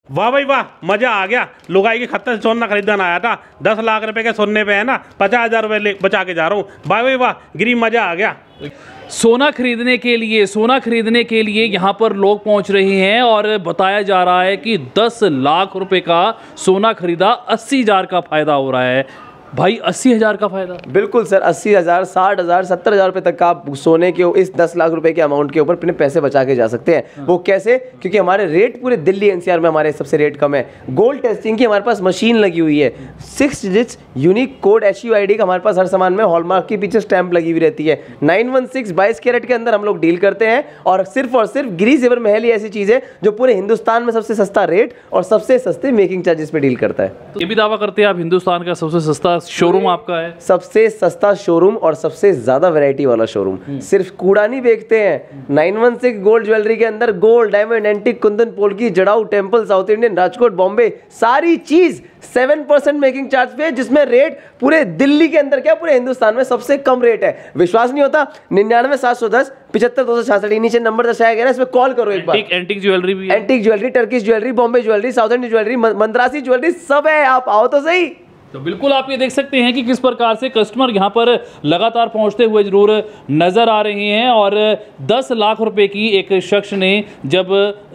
वाह भाई वाह, मजा आ गया। लुगाई के खत्ते से सोना खरीदना आया था, 10 लाख रुपए के सोने पे है ना 50,000 रुपए बचा के जा रहा हूँ। वाह भाई वाह, गिरी मजा आ गया। सोना खरीदने के लिए यहाँ पर लोग पहुँच रहे हैं और बताया जा रहा है कि 10 लाख रुपए का सोना खरीदा, 80,000 का फायदा हो रहा है। भाई 80,000 का फायदा? बिल्कुल सर, 80,000, 60,000, 70,000 रुपए तक का आप सोने के इस 10 लाख रुपए के अमाउंट के ऊपर अपने पैसे बचा के जा सकते हैं। वो कैसे? क्योंकि हमारे रेट पूरे दिल्ली एनसीआर में हमारे सबसे रेट कम है। गोल्ड टेस्टिंग की हमारे पास मशीन लगी हुई है, 6 डिजिट्स यूनिक कोड HUID का हमारे पास हर सामान में हॉलमार्क के पीछे स्टैंप लगी हुई रहती है। 916 22 कैरेट के अंदर हम लोग डील करते हैं और सिर्फ गिरी जेवर महल ही ऐसी चीज है जो पूरे हिंदुस्तान में सबसे सस्ता रेट और सबसे सस्ते मेकिंग चार्जेस पे डील करता है। ये भी दावा करते हैं आप हिंदुस्तान का सबसे सस्ता शोरूम आपका है? सबसे सस्ता शोरूम और सबसे ज्यादा वैरायटी वाला शोरूम। सिर्फ कूड़ा नहीं बेचते हैं। 916 गोल्ड ज्वेलरी के अंदर gold, diamond, antique, kundan, polki, jadau, temple, south Indian, Rajkot, Bombay, सारी चीज 7% मेकिंग चार्ज पे, जिसमें रेट पूरे दिल्ली के अंदर क्या पूरे हिंदुस्तान में सबसे कम रेट है। विश्वास नहीं होता? 99,710 75,266 नीचे नंबर दर्शाया गया है, इसमें कॉल करो एक बार। एंटीक ज्वेलरी भी है? Antique jewellery, Turkish jewellery, Bombay jewellery, south Indian jewellery, Madrasi jewellery सब है। आप आओ तो सही। तो बिल्कुल आप ये देख सकते हैं कि किस प्रकार से कस्टमर यहाँ पर लगातार पहुँचते हुए जरूर नज़र आ रहे हैं। और 10 लाख रुपए की एक शख्स ने जब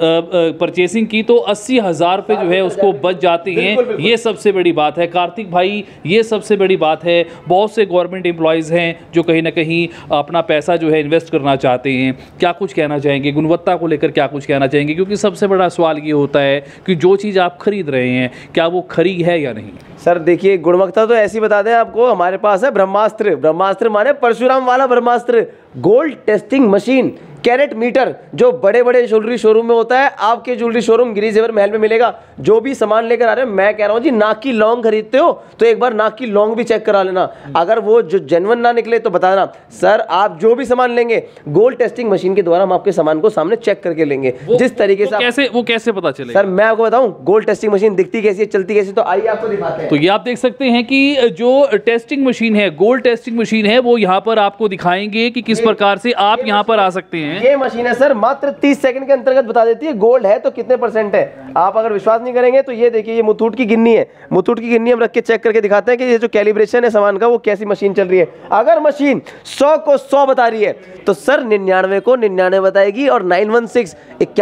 परचेसिंग की तो 80,000 रुपये जो है उसको बच जाते हैं। ये सबसे बड़ी बात है कार्तिक भाई, ये सबसे बड़ी बात है। बहुत से गवर्नमेंट एम्प्लॉयज़ हैं जो कहीं ना कहीं अपना पैसा जो है इन्वेस्ट करना चाहते हैं। क्या कुछ कहना चाहेंगे गुणवत्ता को लेकर, क्या कुछ कहना चाहेंगे? क्योंकि सबसे बड़ा सवाल ये होता है कि जो चीज़ आप खरीद रहे हैं क्या वो खरी है या नहीं। सर देखिए, गुणवत्ता तो ऐसी बता दें आपको, हमारे पास है ब्रह्मास्त्र। ब्रह्मास्त्र माने परशुराम वाला ब्रह्मास्त्र। Gold testing machine, carat meter, जो बड़े बड़े ज्वेलरी शोरूम में होता है, आपके ज्वेलरी शोरूम गिरी जेवर महल में मिलेगा। जो भी सामान लेकर आ रहे हैं, मैं कह रहा हूं जी, नाक की लौंग खरीदते हो तो एक बार नाक की लौंग भी चेक करा लेना। अगर वो जो जेन्युइन ना निकले तो बताना। सर आप जो भी सामान लेंगे गोल्ड टेस्टिंग मशीन के द्वारा हम आपके सामान को सामने चेक करके लेंगे। जिस तरीके से वो कैसे पता चलेगा? सर मैं आपको बताऊं गोल्ड टेस्टिंग मशीन दिखती कैसी है, चलती कैसी, तो आइए आपको दिखाते हैं। तो ये आप देख सकते हैं कि जो टेस्टिंग मशीन है, गोल्ड टेस्टिंग मशीन है, वो यहाँ पर आपको दिखाएंगे कि किस प्रकार से आप यहाँ पर आ सकते हैं। ये मशीन है सर, मात्र 30 सेकंड के अंतर्गत बता देती है गोल्ड है तो कितने परसेंट है। आप अगर विश्वास नहीं करेंगे तो ये देखिए, ये मुथूट की गिन्नी है। मुथूट की गिन्नी हम रख के चेक करके दिखाते हैं कि ये जो कैलिब्रेशन है सामान का वो कैसी मशीन चल रही है। अगर मशीन 100 को 100 बता रही है तो सर 99 को 99 बताएगी और 916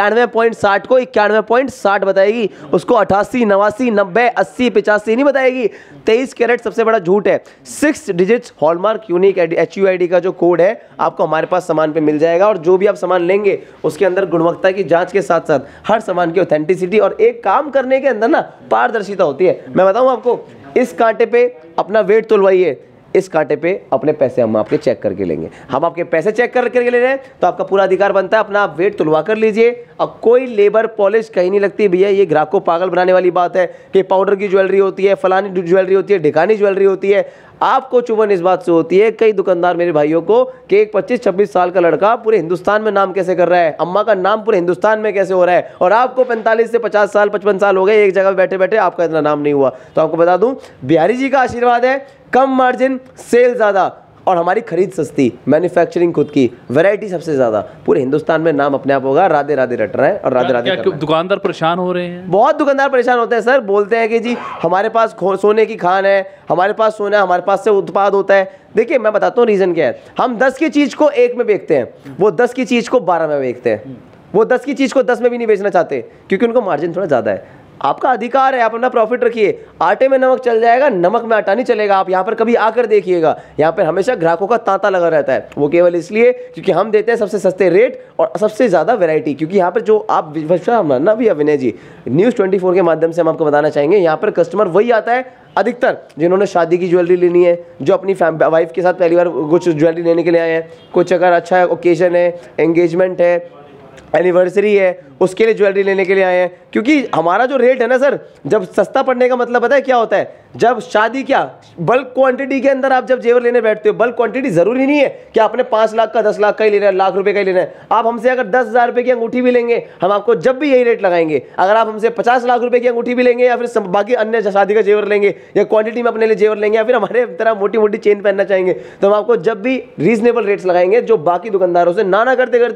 91.60 को 91.60 बताएगी। उसको 88, 89, 90, 80, 85 नहीं बताएगी। 23 कैरेट सबसे बड़ा झूठ है। 6 डिजिट्स हॉलमार्क यूनिक HUID का जो कोड है आपको हमारे पास सामान पे मिल जाएगा। और जो भी आप सामान लेंगे उसके अंदर गुणवत्ता की जांच के साथ साथ हर सामान की ऑथेंटिसिटी और एक काम करने के अंदर ना पारदर्शिता होती है। मैं बताऊं आपको, इस कांटे पे अपना वेट तुलवाइए, इस कांटे पे अपने पैसे हम आपके चेक करके लेंगे। हम आपके पैसे चेक करके ले रहे हैं तो आपका पूरा अधिकार बनता है अपना आप वेट तुलवा कर लीजिए। अब कोई लेबर पॉलिश कहीं नहीं लगती भैया। ये ग्राहक को पागल बनाने वाली बात है कि पाउडर की ज्वेलरी होती है, फलानी ज्वेलरी होती है, ढिकानी ज्वेलरी होती है। आपको चुभन इस बात से होती है, कई दुकानदार मेरे भाइयों को, कि एक 25-26 साल का लड़का पूरे हिंदुस्तान में नाम कैसे कर रहा है, अम्मा का नाम पूरे हिंदुस्तान में कैसे हो रहा है, और आपको 45 से 50 साल 55 साल हो गए एक जगह बैठे बैठे, आपका इतना नाम नहीं हुआ। तो आपको बता दूं, बिहारी जी का आशीर्वाद है, कम मार्जिन, सेल ज़्यादा और हमारी खरीद सस्ती, मैन्युफैक्चरिंग खुद की, वैरायटी सबसे ज़्यादा। पूरे हिंदुस्तान में नाम अपने आप होगा। राधे राधे रट रहा है और राधे राधे कर रहा है। दुकानदार परेशान हो रहे हैं? बहुत दुकानदार परेशान होते हैं सर। बोलते हैं कि जी हमारे पास सोने की खान है, हमारे पास सोना है, हमारे पास से उत्पाद होता है। देखिए मैं बताता हूँ रीज़न क्या है। हम 10 की चीज़ को 1 में बेचते हैं, वो 10 की चीज़ को 12 में बेचते हैं। वो 10 की चीज़ को 10 में भी नहीं बेचना चाहते क्योंकि उनको मार्जिन थोड़ा ज़्यादा है। आपका अधिकार है, आप अपना प्रॉफिट रखिए। आटे में नमक चल जाएगा, नमक में आटा नहीं चलेगा। आप यहाँ पर कभी आकर देखिएगा, यहाँ पर हमेशा ग्राहकों का तांता लगा रहता है। वो केवल इसलिए क्योंकि हम देते हैं सबसे सस्ते रेट और सबसे ज़्यादा वैरायटी। क्योंकि यहाँ पर जो आप मानना भी अभिनय जी, न्यूज़ 24 के माध्यम से हम आपको बताना चाहेंगे, यहाँ पर कस्टमर वही आता है अधिकतर जिन्होंने शादी की ज्वेलरी लेनी है, जो अपनी वाइफ के साथ पहली बार कुछ ज्वेलरी लेने के लिए आए हैं, कुछ अगर अच्छा ओकेजन है, एंगेजमेंट है, एनिवर्सरी है, उसके लिए ज्वेलरी लेने के लिए आए हैं। क्योंकि हमारा जो रेट है ना सर, जब सस्ता पड़ने का मतलब पता है क्या होता है, जब शादी क्या बल्क क्वांटिटी के अंदर आप जब जेवर लेने बैठते हो, बल्क क्वांटिटी जरूरी नहीं है कि आपने 5 लाख का 10 लाख का ही लेना है, लाख रुपए का ही लेना है। आप हमसे अगर 10,000 रुपए की अंगूठी भी लेंगे, हम आपको जब भी यही रेट लगाएंगे। अगर आप हमसे 50 लाख रुपए की अंगूठी भी लेंगे या फिर बाकी अन्य शादी का जेवर लेंगे या क्वांटिटी में अपने लिए जेवर लेंगे या फिर हमारे तरह मोटी मोटी चेन पहनना चाहेंगे, तो हम आपको जब भी रीजनेबल रेट्स लगाएंगे जो बाकी दुकानदारों से ना करते करते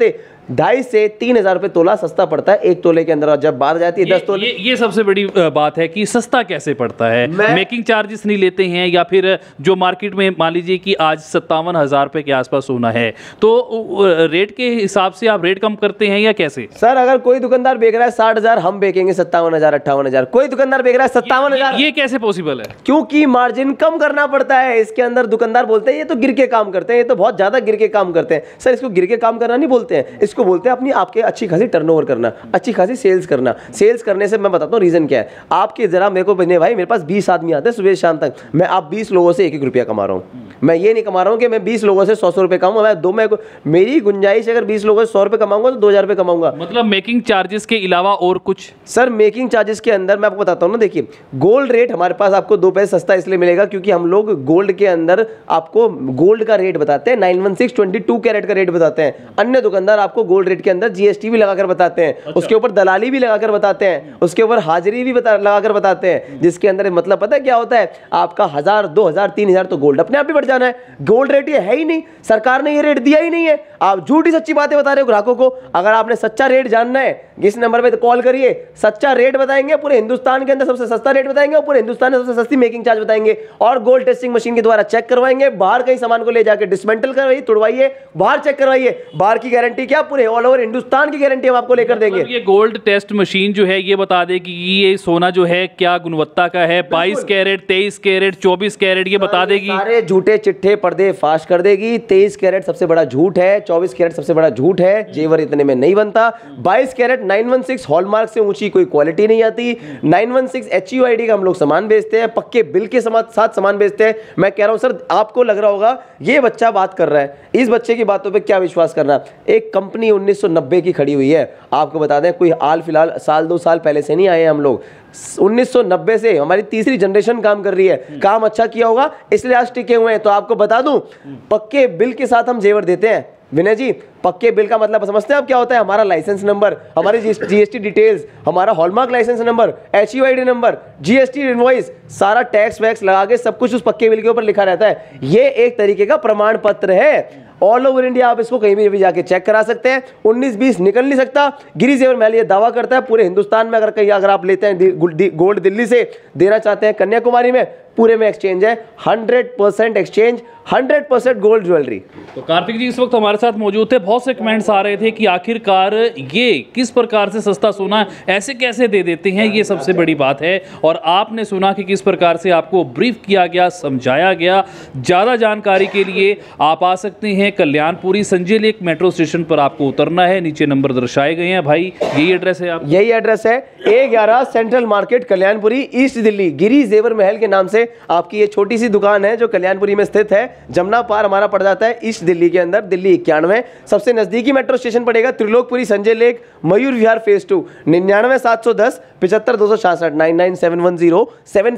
2,500 से 3,000 रुपए तोला सस्ता पड़ता है 1 तोले के अंदर। और जब बात जाती है 10 तोले, ये सबसे बड़ी बात है कि सस्ता कैसे पड़ता है। मेकिंग चार्जेस नहीं लेते हैं, या फिर जो मार्केट में मान लीजिए कि आज 57,000 रुपए के आसपास सोना है, तो रेट के हिसाब से आप रेट कम करते हैं या कैसे? सर अगर कोई दुकानदार बेच रहा है 60,000, हम बेचेंगे 57,000 58,000। कोई दुकानदार बेच रहा है 57,000, ये कैसे पॉसिबल है? क्योंकि मार्जिन कम करना पड़ता है इसके अंदर। दुकानदार बोलते हैं ये तो गिर के काम करते हैं, ये तो बहुत ज्यादा गिर के काम करते हैं। सर इसको गिर के काम करना नहीं बोलते हैं, इसको बोलते हैं अपनी आपके अच्छी खासी टर्नओवर करना, अच्छी खासी सेल्स करना। सेल्स करने से मैं बताता हूँ रीजन क्या है। आपके जरा मेरे को बने भाई, मेरे पास 20 आदमी आते हैं सुबह शाम तक, मैं आप 20 लोगों से 1-1 रुपया कमा रहा हूँ। मैं ये नहीं कमा रहा हूँ कि मैं 20 लोगों से 100 रुपए कमाऊंगा। मेरी गुंजाइश अगर 20 लोगों से 100 रुपए कमाऊंगा तो 2,000 रुपए कमाऊंगा। मतलब मेकिंग चार्जेस के अलावा और कुछ? सर मेकिंग चार्जेस के अंदर मैं आपको बताता हूँ ना, देखिए गोल्ड रेट हमारे पास आपको 2 पैसे सस्ता इसलिए मिलेगा क्योंकि हम लोग गोल्ड के अंदर आपको गोल्ड का रेट बताते हैं 916 22 कैरेट का रेट बताते हैं। अन्य दुकानदार आपको गोल्ड रेट के अंदर जीएसटी भी लगाकर बताते हैं। अच्छा। उसके ऊपर दलाली भी लगाकर बताते हैं, उसके ऊपर हाजिरी भी लगाकर बताते हैं, जिसके अंदर मतलब पता है क्या होता है, आपका 1,000 2,000 3,000 तो गोल्ड अपने आप ही बढ़ जाना है। गोल्ड रेट ये है ही नहीं, सरकार ने ये रेट दिया ही नहीं है। आप झूठी सच्ची बातें बता रहे हो ग्राहकों को। अगर आपने सच्चा रेट जानना है इस नंबर पे कॉल करिए, सच्चा रेट बताएंगे, पूरे हिंदुस्तान के अंदर सबसे सस्ता रेट बताएंगे और पूरे हिंदुस्तान में सबसे सस्ती मेकिंग चार्ज बताएंगे। और गोल्ड टेस्टिंग मशीन के द्वारा चेक करवाएंगे, बाहर कहीं सामान को ले जाकर डिसमेंटल करवाइए, तोड़वाइए, बाहर चेक करवाइए। बाहर की गारंटी क्या, पूरे ऑल ओवर हिंदुस्तान की गारंटी हम आपको लेकर देंगे। ये गोल्ड टेस्ट मशीन जो है ये बता दे कि ये सोना जो है क्या गुणवत्ता का है, 22 कैरेट 23 कैरेट 24 कैरेट, ये बता देगी। सारे झूठे चिट्ठे पर्दे फाश कर देगी। 23 कैरेट सबसे बड़ा झूठ है, 24 कैरेट सबसे बड़ा झूठ है, जेवर इतने में नहीं बनता। 22 कैरेट 916 हॉलमार्क से ऊंची कोई क्वालिटी नहीं आती। 916 HUID का हम लोग सामान बेचते हैं, पक्के बिल के साथ सामान बेचते हैं। मैं कह रहा हूं सर, आपको लग रहा होगा ये बच्चा बात कर रहा है, इस बच्चे की बातों पे क्या विश्वास करना। एक कंपनी 1990 की खड़ी हुई है, आपको बता दें, कोई हाल फिलहाल साल 2 साल पहले से नहीं आए हम लोग। 1990 से हमारी तीसरी जनरेशन काम कर रही है। काम अच्छा किया होगा इसलिए आज टिके हुए हैं। तो आपको बता दूं, पक्के बिल के साथ हम जेवर देते हैं। विनय जी, पक्के बिल का मतलब समझते हैं आप क्या होता है? हमारा लाइसेंस नंबर, हमारी जीएसटी डिटेल्स, हमारा hallmark license number, HUID number, GST invoice, सारा टैक्स वैक्स लगा के सब कुछ उस पक्के बिल के ऊपर लिखा रहता है। ये एक तरीके का प्रमाण पत्र है। ऑल ओवर इंडिया आप इसको कहीं भी जाके चेक करा सकते हैं। 19-20 निकल नहीं सकता। गिरी जेवर महल ये दावा करता है पूरे हिंदुस्तान में अगर आप लेते हैं गोल्ड दिल्ली से देना चाहते हैं कन्याकुमारी में, पूरे में एक्सचेंज है। 100% एक्सचेंज, 100% गोल्ड ज्वेलरी। तो कार्तिक जी इस वक्त हमारे साथ मौजूद थे। बहुत से कमेंट्स आ रहे थे कि आखिरकार ये किस प्रकार से सस्ता सोना ऐसे कैसे दे देते हैं, ये सबसे बड़ी बात है। और आपने सुना कि किस प्रकार से आपको ब्रीफ किया गया, समझाया गया। ज़्यादा जानकारी के लिए आप आ सकते हैं Kalyanpuri Sanjay lake metro station पर, आपको उतरना है। नीचे नंबर दर्शाए गए हैं भाई, यही एड्रेस है आप? यही एड्रेस है, A11 central market Kalyanpuri, east Delhi. Giri Jewar Mahal के नाम से आपकी ये छोटी सी दुकान है जो कल्याणपुरी में स्थित है। जमुना पार हमारा पड़ जाता है ईस्ट दिल्ली के अंदर, दिल्ली 91। सबसे नजदीकी मेट्रो स्टेशन पड़ेगा Trilokpuri Sanjay lake Mayur Vihar phase 2। 99 710 75 266 99710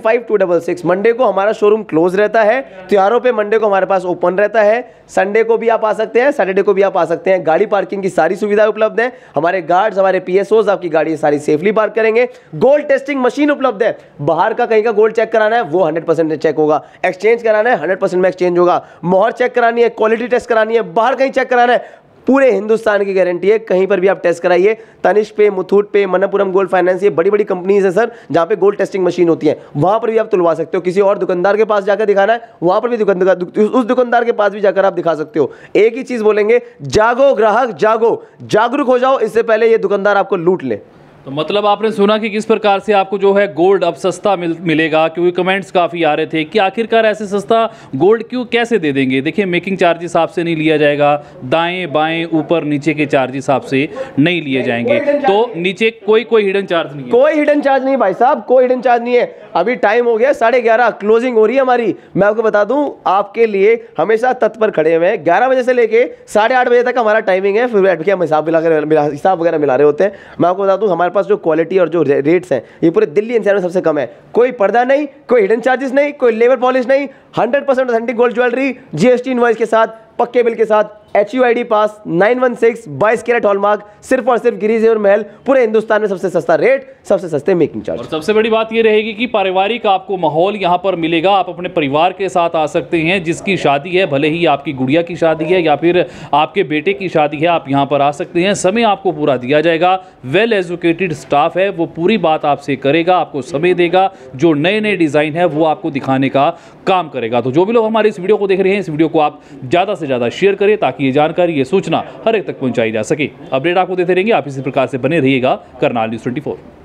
75266। Monday को हमारा शोरूम क्लोज रहता है। त्योहारों पे मंडे को हमारे पास ओपन रहता है। संडे को भी आप आ सकते हैं, सैटरडे को भी आप आ सकते हैं। गाड़ी पार्किंग की सारी सुविधाएं उपलब्ध है। हमारे गार्ड्स, हमारे PSOs आपकी गाड़ी सारी सेफली पार्क करेंगे। गोल्ड टेस्टिंग मशीन उपलब्ध है। बाहर का कहीं का गोल्ड चेक कराना है वो 100% चेक होगा। एक्सचेंज कराना है 100% में एक्सचेंज होगा। मोहर चेक करानी है, क्वालिटी टेस्ट करानी है, बाहर कहीं चेक कराना है, पूरे हिंदुस्तान की गारंटी है। कहीं पर भी आप टेस्ट कराइए। तनिष्क पे, मुथूट पे, मनप्पुरम गोल्ड फाइनेंस, ये बड़ी बड़ी कंपनीज है सर जहां पे गोल्ड टेस्टिंग मशीन होती है। वहां पर भी आप तुलवा सकते हो। किसी और दुकानदार के पास जाकर दिखाना है, वहां पर भी उस दुकानदार के पास भी जाकर आप दिखा सकते हो। एक ही चीज बोलेंगे, जागो ग्राहक जागो, जागरूक हो जाओ, इससे पहले ये दुकानदार आपको लूट ले। तो मतलब आपने सुना कि किस प्रकार से आपको जो है गोल्ड अब सस्ता मिलेगा, क्योंकि कमेंट्स काफ़ी आ रहे थे कि आखिरकार ऐसे सस्ता गोल्ड क्यों कैसे दे देंगे। देखिए, मेकिंग चार्जेस आपसे नहीं लिया जाएगा, दाएं बाएं ऊपर नीचे के चार्जेस आपसे नहीं लिए जाएंगे। तो नीचे कोई हिडन चार्ज नहीं है? कोई हिडन चार्ज नहीं भाई साहब, कोई हिडन चार्ज नहीं है। अभी टाइम हो गया 11:30, क्लोजिंग हो रही है हमारी। मैं आपको बता दूं, आपके लिए हमेशा तत्पर खड़े हुए हैं। 11 बजे से लेके 8:30 बजे तक हमारा टाइमिंग है। फिर बैठ के हम हिसाब वगैरह मिला रहे होते हैं। मैं आपको बता दूं, हमारे पास जो क्वालिटी और जो रेट्स हैं ये पूरे दिल्ली एनसीआर में सबसे कम है। कोई पर्दा नहीं, कोई हिडन चार्जेस नहीं, कोई लेबर पॉलिश नहीं, 100% authentic gold jewellery, GST invoice के साथ, पक्के बिल के साथ, HUID पास, 916 22 कैरेट हॉलमार्क, सिर्फ और सिर्फ गिरी जेवर महल, पूरे हिंदुस्तान में सबसे सस्ता रेट, सबसे सस्ते मेकिंग चार्ज। और सबसे बड़ी बात ये रहेगी कि पारिवारिक आपको माहौल यहाँ पर मिलेगा। आप अपने परिवार के साथ आ सकते हैं, जिसकी शादी है, भले ही आपकी गुड़िया की शादी है या फिर आपके बेटे की शादी है, आप यहाँ पर आ सकते हैं। समय आपको पूरा दिया जाएगा। वेल एजुकेटेड स्टाफ है, वो पूरी बात आपसे करेगा, आपको समय देगा, जो नए नए डिज़ाइन है वो आपको दिखाने का काम करेगा। तो जो भी लोग हमारे इस वीडियो को देख रहे हैं, इस वीडियो को आप ज़्यादा से ज़्यादा शेयर करें, ताकि ये जानकारी, ये सूचना हर एक तक पहुँचाई जा सके। अपडेट आपको देते रहेंगे, आप इसी प्रकार से बने रहिएगा करनाल न्यूज़ 24।